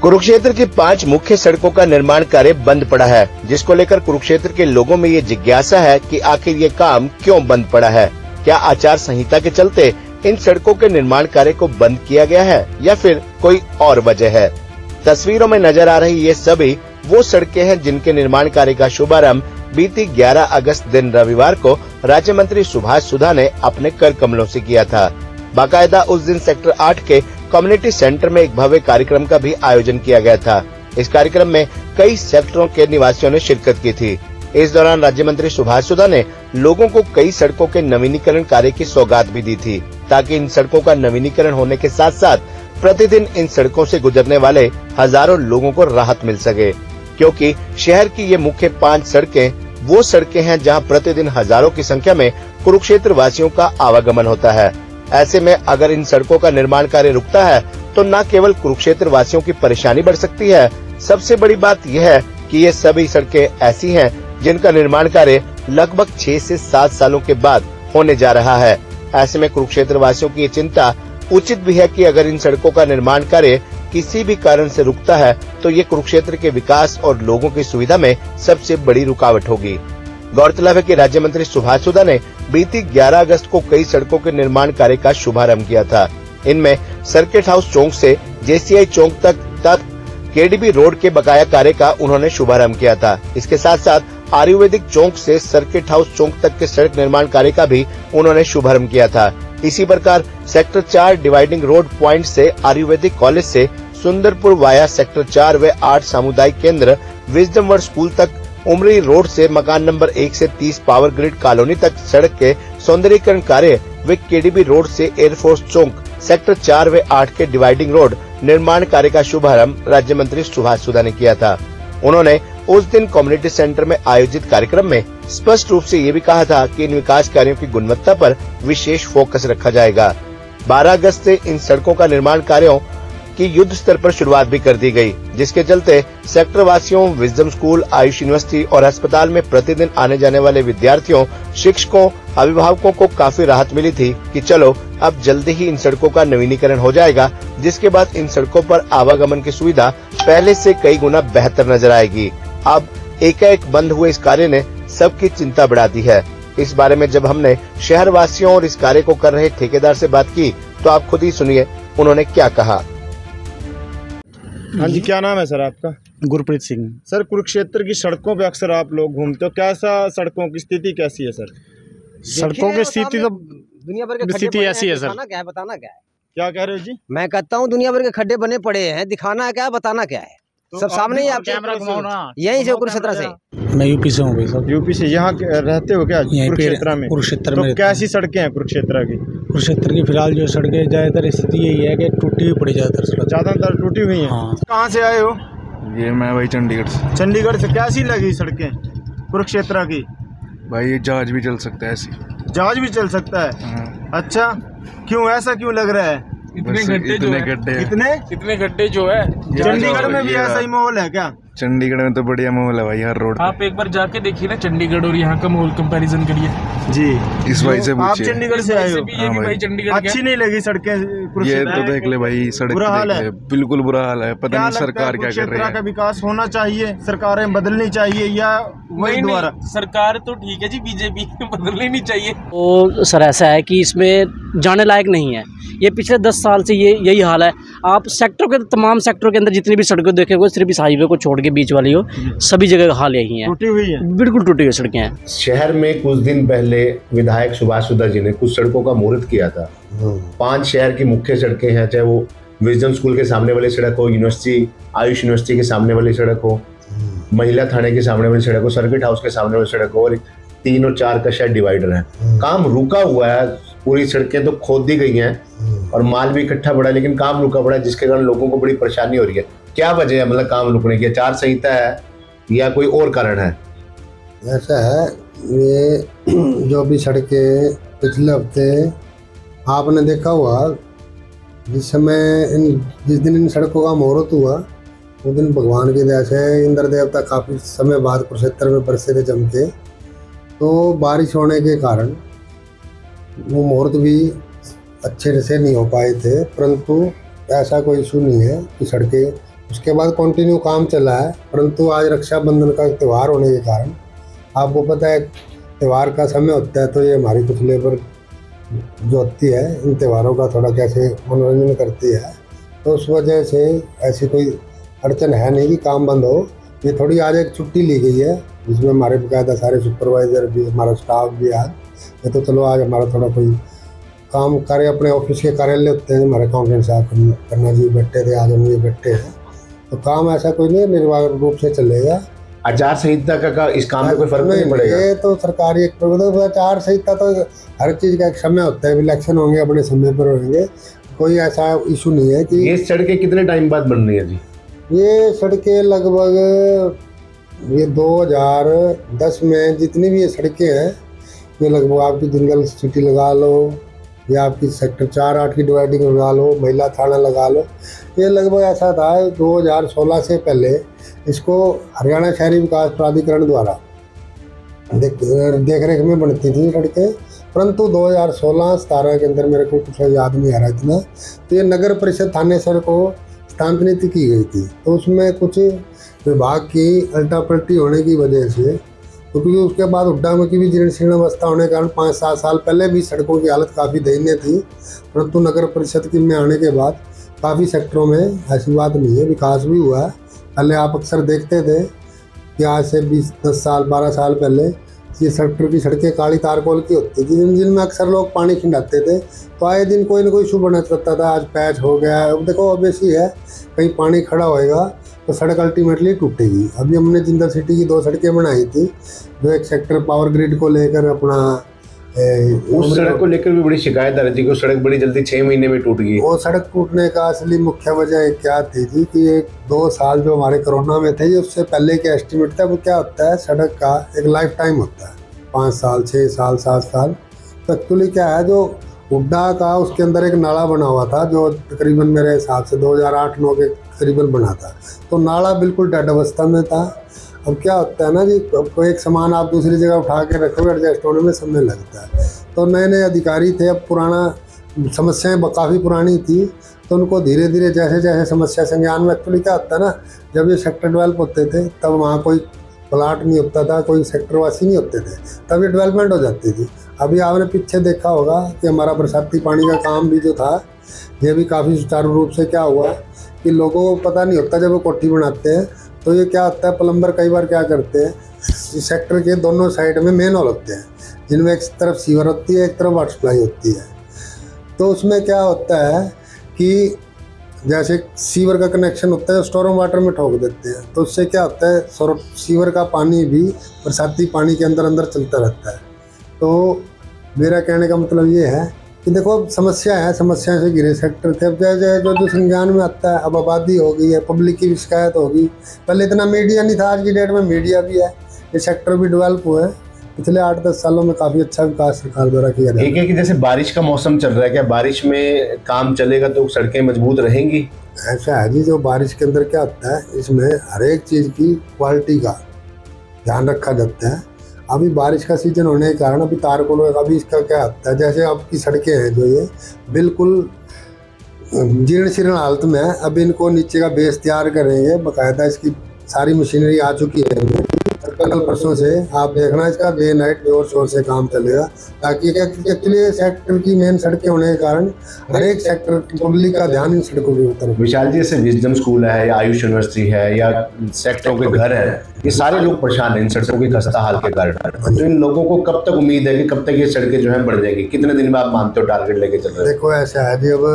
कुरुक्षेत्र की 5 मुख्य सड़कों का निर्माण कार्य बंद पड़ा है, जिसको लेकर कुरुक्षेत्र के लोगों में ये जिज्ञासा है कि आखिर ये काम क्यों बंद पड़ा है। क्या आचार संहिता के चलते इन सड़कों के निर्माण कार्य को बंद किया गया है या फिर कोई और वजह है। तस्वीरों में नजर आ रही ये सभी वो सड़कें हैं जिनके निर्माण कार्य का शुभारंभ बीती 11 अगस्त दिन रविवार को राज्य मंत्री सुभाष सुधा ने अपने कर कमलों से किया था। बाकायदा उस दिन सेक्टर 8 के कम्युनिटी सेंटर में एक भव्य कार्यक्रम का भी आयोजन किया गया था। इस कार्यक्रम में कई सेक्टरों के निवासियों ने शिरकत की थी। इस दौरान राज्य मंत्री सुभाष सुधा ने लोगों को कई सड़कों के नवीनीकरण कार्य की सौगात भी दी थी, ताकि इन सड़कों का नवीनीकरण होने के साथ साथ प्रतिदिन इन सड़कों से गुजरने वाले हजारों लोगों को राहत मिल सके, क्योंकि शहर की ये मुख्य 5 सड़कें वो सड़कें हैं जहां प्रतिदिन हजारों की संख्या में कुरुक्षेत्र वासियों का आवागमन होता है। ऐसे में अगर इन सड़कों का निर्माण कार्य रुकता है तो न केवल कुरुक्षेत्र वासियों की परेशानी बढ़ सकती है, सबसे बड़ी बात यह है कि ये सभी सड़कें ऐसी हैं जिनका निर्माण कार्य लगभग 6 से 7 सालों के बाद होने जा रहा है। ऐसे में कुरुक्षेत्र वासियों की ये चिंता उचित भी है कि अगर इन सड़कों का निर्माण कार्य किसी भी कारण से रुकता है तो ये कुरुक्षेत्र के विकास और लोगों की सुविधा में सबसे बड़ी रुकावट होगी। गौरतलब है कि राज्य मंत्री सुभाष सुधा ने बीती 11 अगस्त को कई सड़कों के निर्माण कार्य का शुभारंभ किया था। इनमें सर्किट हाउस चौक से JCI चौक तक KDB रोड के बकाया कार्य का उन्होंने शुभारंभ किया था। इसके साथ साथ आयुर्वेदिक चौक से सर्किट हाउस चौक तक के सड़क निर्माण कार्य का भी उन्होंने शुभारंभ किया था। इसी प्रकार सेक्टर 4 डिवाइडिंग रोड पॉइंट से आयुर्वेदिक कॉलेज से सुंदरपुर वाया सेक्टर 4 व 8 सामुदायिक केंद्र विजडम वर्ल्ड स्कूल तक, उमरी रोड से मकान नंबर 1 से 30 पावर ग्रिड कॉलोनी तक सड़क के सौंदर्यीकरण कार्य व KDB रोड से एयरफोर्स चौक सेक्टर 4 व 8 के डिवाइडिंग रोड निर्माण कार्य का शुभारंभ राज्य मंत्री सुभाष सुधा ने किया था। उन्होंने उस दिन कम्युनिटी सेंटर में आयोजित कार्यक्रम में स्पष्ट रूप से ये भी कहा था कि इन विकास कार्यों की गुणवत्ता पर विशेष फोकस रखा जाएगा। 12 अगस्त से इन सड़कों का निर्माण कार्यों की युद्ध स्तर पर शुरुआत भी कर दी गई, जिसके चलते सेक्टर वासियों, विजडम स्कूल, आयुष यूनिवर्सिटी और अस्पताल में प्रतिदिन आने जाने वाले विद्यार्थियों, शिक्षकों, अभिभावकों को काफी राहत मिली थी कि चलो अब जल्दी ही इन सड़कों का नवीनीकरण हो जाएगा, जिसके बाद इन सड़कों पर आवागमन की सुविधा पहले से कई गुना बेहतर नजर आएगी। अब एकाएक बंद हुए इस कार्य ने सबकी चिंता बढ़ा दी है। इस बारे में जब हमने शहर वासियों और इस कार्य को कर रहे ठेकेदार से बात की तो आप खुद ही सुनिए उन्होंने क्या कहा। हाँ जी, क्या नाम है सर आपका? गुरप्रीत सिंह। सर, कुरुक्षेत्र की सड़कों पे अक्सर आप लोग घूमते हो, कैसा सड़कों की स्थिति कैसी है सर? सड़कों की स्थिति तो दुनिया भर के स्थिति ऐसी है सर। बताना क्या है? क्या कह रहे हो जी? मैं कहता हूँ दुनिया भर के खड्डे बने पड़े हैं, दिखाना क्या है, बताना क्या है, तो सब सामने ही आप कैमरा घुमाओ यहीं से कुरुक्षेत्र से। मैं यूपी से हूँ भाई साहब। यूपी से? यहाँ रहते हो क्या कुरुक्षेत्र में? कुरुक्षेत्र तो में कैसी सड़कें हैं कुरुक्षेत्र की? कुरुक्षेत्र की फिलहाल जो सड़कें ज्यादातर स्थिति यही है कि टूटी हुई पड़ी, ज्यादातर सड़क ज्यादातर टूटी हुई हैं। हाँ। कहाँ से आए हो? ये मैं भाई चंडीगढ़ से। चंडीगढ़ से। कैसी लगी सड़कें कुरुक्षेत्र की? भाई ये जहाज भी चल सकता है ऐसी। जहाज भी चल सकता है? हाँ। अच्छा, क्यों ऐसा क्यों लग रहा है? इतने गड्ढे जो है चंडीगढ़ में भी ऐसा ही माहौल है क्या? चंडीगढ़ में तो बढ़िया माहौल है भाई, हर रोड आप एक बार जाके देखिए ना चंडीगढ़ और यहाँ का माहौल कंपैरिजन करिए जी। इस भाई से आप पूछिए। चंडीगढ़ से आए हो? ये भी भाई चंडीगढ़ अच्छी नहीं लगी सड़कें? ये तो देख ले भाई, सड़क बुरा हाल देख है। ले, बिल्कुल बुरा हाल है। पता नहीं सरकार क्या कर रही है। का विकास होना चाहिए, सरकारें बदलनी चाहिए या वही द्वारा? सरकार तो ठीक है जी, बीजेपी बदलनी नहीं चाहिए। तो सर ऐसा है कि इसमें जाने लायक नहीं है। ये पिछले 10 साल से यही हाल है। आप सेक्टर के तमाम सेक्टरों के अंदर जितनी भी सड़कें देखेंगे, सिर्फ इस हाईवे को छोड़ के बीच वाली हो, सभी जगह का हाल यही है, टूटी हुई है, बिल्कुल टूटी हुई सड़कें हैं। शहर में कुछ दिन पहले विधायक सुभाष सुधा जी ने कुछ सड़कों का मुहूर्त किया था। 5 शहर की मुख्य सड़कें हैं, चाहे वो विजडम स्कूल के सामने वाली सड़क हो, यूनिवर्सिटी, आयुष यूनिवर्सिटी के सामने वाली सड़क हो, महिला थाने के सामने वाली सड़क हो, सर्किट हाउस के सामने वाली सड़क हो, और 3 और 4 का शायद डिवाइडर है। काम रुका हुआ है, पूरी सड़कें तो खोद दी गई हैं और माल भी इकट्ठा पड़ा है, लेकिन काम रुका पड़ा है, जिसके कारण लोगों को बड़ी परेशानी हो रही है। क्या वजह है, मतलब काम रुकने की? आचार संहिता है या कोई और कारण है? ऐसा है, ये जो भी सड़कें पिछले हफ्ते आपने देखा हुआ, जिस दिन इन सड़कों का मुहूर्त हुआ उस दिन भगवान की दया से इंद्र देवता काफ़ी समय बाद कुरुक्षेत्र में बरसे थे जम के, तो बारिश होने के कारण वो मुहूर्त भी अच्छे से नहीं हो पाए थे। परंतु ऐसा कोई इशू नहीं है कि सड़कें उसके बाद कंटिन्यू काम चला है। परंतु आज रक्षाबंधन का त्यौहार होने के कारण आपको पता है त्यौहार का समय होता है, तो ये हमारी कुछ लेबर जो होती है इन त्योहारों का थोड़ा कैसे मनोरंजन करती है, तो उस वजह से ऐसी कोई अड़चन है नहीं कि काम बंद हो। ये थोड़ी आज एक छुट्टी ली गई है जिसमें हमारे बाकायदा सारे सुपरवाइज़र भी, हमारा स्टाफ भी आज, ये तो चलो आज हमारा थोड़ा कोई काम कार्य अपने ऑफिस के कार्यालय होते हैं, हमारे अकाउंटेंट साहब करना जी बैठे थे, आज हम ये बैठे हैं, तो काम ऐसा कोई नहीं निर्बाध रूप से चलेगा। आचार संहिता का इस काम में कोई फर्क नहीं पड़ेगा? ये तो सरकारी एक आचार संहिता तो हर चीज़ का एक समय होता है, इलेक्शन होंगे अपने समय पर होंगे, कोई ऐसा इशू नहीं है कि। ये सड़कें कितने टाइम बाद बन रही है जी? ये सड़कें लगभग ये 2010 में जितनी भी ये सड़कें हैं ये लगभग आपकी जंगल सिटी लगा लो या आपकी सेक्टर 4-8 की डिवाइडिंग लगा लो, महिला थाना लगा लो, ये लगभग ऐसा था 2016 से पहले इसको हरियाणा शहरी विकास प्राधिकरण द्वारा देख रेख में बनती थी सड़कें, परंतु 2016-17 के अंदर मेरे को कुछ याद नहीं आ रहा इतना, तो ये नगर परिषद थानेसर को स्थानांतरित की गई थी। तो उसमें कुछ विभाग की अल्टा पलटी होने की वजह से, क्योंकि उसके बाद हुड्डा में की भी जीर्ण शीर्ण अवस्था होने के कारण 5-7 साल पहले भी सड़कों की हालत काफ़ी दयनीय थी, परंतु नगर परिषद की में आने के बाद काफ़ी सेक्टरों में ऐसी बात नहीं है, विकास भी हुआ है। पहले आप अक्सर देखते थे कि आज से 10 साल 12 साल पहले ये सेक्टर की सड़कें काली तारकोल की होती थी, जिनमें अक्सर लोग पानी खिंडाते थे, तो आए दिन कोई ना कोई इशू बना रहता था। आज पैच हो गया है, अब देखो अब ऐसी है कहीं पानी खड़ा होएगा तो सड़क अल्टीमेटली टूटेगी। अभी हमने जिंदल सिटी की 2 सड़कें बनाई थी, जो एक सेक्टर पावर ग्रिड को लेकर अपना उस सड़क को लेकर भी बड़ी शिकायत आ रही थी कि सड़क बड़ी जल्दी 6 महीने में टूट गई। वो सड़क टूटने का असली मुख्य वजह क्या थी जी कि 1-2 साल जो हमारे कोरोना में थे, उससे पहले के एस्टिमेट था, वो क्या होता है सड़क का एक लाइफ टाइम होता है 5 साल 6 साल 7 साल। तो एक्चुअली क्या है जो हुड्डा का उसके अंदर एक नाला बना हुआ था जो तकरीबन मेरे हिसाब से 2008-9 के तकरीबन बना था, तो नाला बिल्कुल डेड अवस्था में था। अब क्या होता है ना जी, कोई एक सामान आप दूसरी जगह उठा के रखोगे एडजस्ट होने में समय लगता है। तो नए नए अधिकारी थे, अब पुराना समस्याएं काफ़ी पुरानी थी, तो उनको धीरे धीरे जैसे जैसे समस्या संज्ञान में, एक्चुअली क्या होता है ना, जब ये सेक्टर डेवलप होते थे तब वहाँ कोई प्लाट नहीं होता था, कोई सेक्टर वासी नहीं होते थे, तब ये डेवलपमेंट हो जाती थी। अभी आपने पीछे देखा होगा कि हमारा बरसाती पानी का काम भी जो था ये भी काफ़ी सुचारू रूप से क्या हुआ कि लोगों को पता नहीं होता, जब वो कोठी बनाते हैं तो ये क्या होता है, प्लम्बर कई बार क्या करते हैं, इस सेक्टर के दोनों साइड में मेन होल होते हैं जिनमें एक तरफ सीवर होती है, एक तरफ वाटर सप्लाई होती है। तो उसमें क्या होता है कि जैसे सीवर का कनेक्शन होता है स्टोरम वाटर में ठोक देते हैं, तो उससे क्या होता है सीवर का पानी भी बरसाती पानी के अंदर अंदर चलता रहता है। तो मेरा कहने का मतलब ये है कि देखो समस्या है, समस्या से घिरे सेक्टर थे, अब जैसे जो संज्ञान में आता है, अब आबादी हो गई है, पब्लिक की भी शिकायत होगी। पहले इतना मीडिया नहीं था, आज की डेट में मीडिया भी है, ये सेक्टर भी डेवलप हुए हैं। पिछले 8-10 सालों में काफ़ी अच्छा विकास सरकार द्वारा किया गया। एक है कि जैसे बारिश का मौसम चल रहा है, क्या बारिश में काम चलेगा तो सड़कें मजबूत रहेंगी? ऐसा है जी, जो बारिश के अंदर क्या होता है, इसमें हर एक चीज़ की क्वालिटी का ध्यान रखा जाता है। अभी बारिश का सीजन होने के कारण अभी तारकोल, अभी इसका क्या होता है, जैसे आपकी सड़कें हैं जो ये बिल्कुल जीर्ण शीर्ण हालत में है, अब इनको नीचे का बेस तैयार करेंगे, बाकायदा इसकी सारी मशीनरी आ चुकी है। कल परसों से आप देखना इसका डे नाइट जोर शोर से काम चलेगा, ताकि एक्चुअली सेक्टर की मेन सड़कें होने के कारण हर एक सेक्टर पब्लिक का ध्यान इन सड़कों की तरफ। विशाल जी, जैसे विजडम स्कूल है या आयुष यूनिवर्सिटी है या सेक्टरों के घर हैं, ये सारे लोग परेशान हैं इन सड़कों के खस्ता हाल के कारण। तो इन लोगों को कब तक उम्मीद है कि कब तक ये सड़कें जो है बढ़ जाएगी? कितने दिन में आप मानते हो टारगेट लेके चल रहे हैं? देखो ऐसा है जी, अब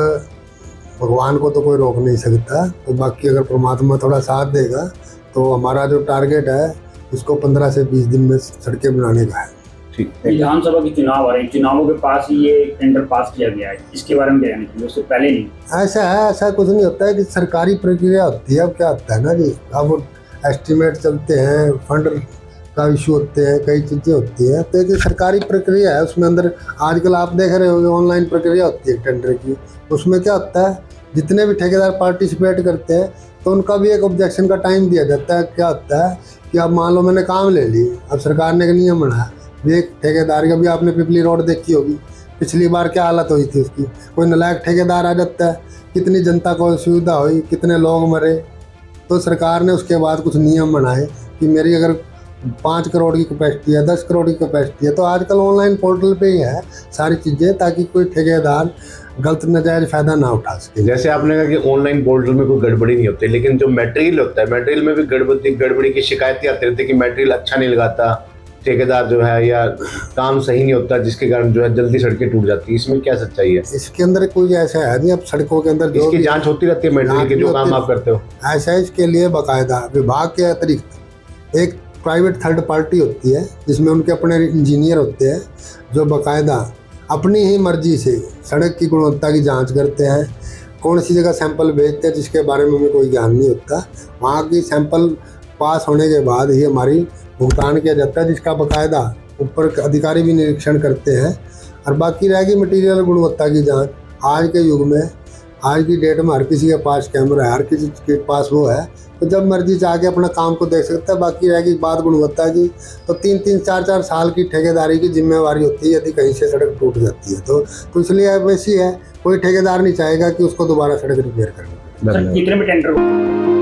भगवान को तो कोई रोक नहीं सकता, तो बाकी अगर परमात्मा थोड़ा साथ देगा तो हमारा जो टारगेट है इसको 15 से 20 दिन में सड़कें बनाने का है। ठीक। विधानसभा के चुनाव आ रहे हैं, चुनावों के पास ही ये टेंडर पास किया गया है, इसके बारे में क्या कहना चाहिए? उससे पहले नहीं ऐसा है, ऐसा कुछ नहीं होता है कि सरकारी प्रक्रिया होती है। अब क्या होता है ना जी, अब एस्टिमेट चलते हैं, फंड का इशू होते हैं, कई चीज़ें होती हैं, तो एक सरकारी प्रक्रिया है, उसमें अंदर आजकल आप देख रहे होंगे ऑनलाइन प्रक्रिया होती है टेंडर की। उसमें क्या होता है, जितने भी ठेकेदार पार्टिसिपेट करते हैं तो उनका भी एक ऑब्जेक्शन का टाइम दिया जाता है। क्या होता है कि अब मान लो मैंने काम ले ली, अब सरकार ने एक नियम बनाया, एक ठेकेदार का भी आपने पिपली रोड देखी होगी, पिछली बार क्या हालत हुई थी उसकी, कोई नालायक ठेकेदार आ जाता है, कितनी जनता को सुविधा हुई, कितने लोग मरे, तो सरकार ने उसके बाद कुछ नियम बनाए कि मेरी अगर 5 करोड़ की कैपेसिटी है, 10 करोड़ की कैपेसिटी है, तो आजकल ऑनलाइन पोर्टल पे ही है सारी चीज़ें, ताकि कोई ठेकेदार गलत नाजायज फ़ायदा ना उठा सके। जैसे आपने कहा कि ऑनलाइन पोर्टल में कोई गड़बड़ी नहीं होती, लेकिन जो मटेरियल होता है, मटेरियल में भी गड़बड़ी की शिकायतें आती रहती है कि मटेरियल अच्छा नहीं लगाता ठेकेदार जो है, या काम सही नहीं होता, जिसके कारण जो है जल्दी सड़कें टूट जाती है। इसमें क्या सच्चाई है? इसके अंदर कोई ऐसा है नहीं, अब सड़कों के अंदर इसकी जांच होती रहती है मटेरियल के जो काम आप करते हो? ऐसा है, इसके लिए बाकायदा विभाग के अतिरिक्त एक प्राइवेट थर्ड पार्टी होती है, जिसमें उनके अपने इंजीनियर होते हैं, जो बाकायदा अपनी ही मर्जी से सड़क की गुणवत्ता की जांच करते हैं। कौन सी जगह सैंपल भेजते हैं जिसके बारे में हमें कोई ज्ञान नहीं होता, वहाँ की सैंपल पास होने के बाद ही हमारी भुगतान किया जाता है, जिसका बाकायदा ऊपर अधिकारी भी निरीक्षण करते हैं। और बाकी रहेगी मटेरियल गुणवत्ता की जांच। आज के युग में, आज की डेट में हर किसी के पास कैमरा है, हर किसी के पास वो है, तो जब मर्जी जाके अपना काम को देख सकता है। बाकी रहेगी बात गुणवत्ता की, तो 3-3, 4-4 साल की ठेकेदारी की जिम्मेवारी होती है यदि कहीं से सड़क टूट जाती है तो इसलिए वैसी है, कोई ठेकेदार नहीं चाहेगा कि उसको दोबारा सड़क रिपेयर करनी। कितने में टेंडर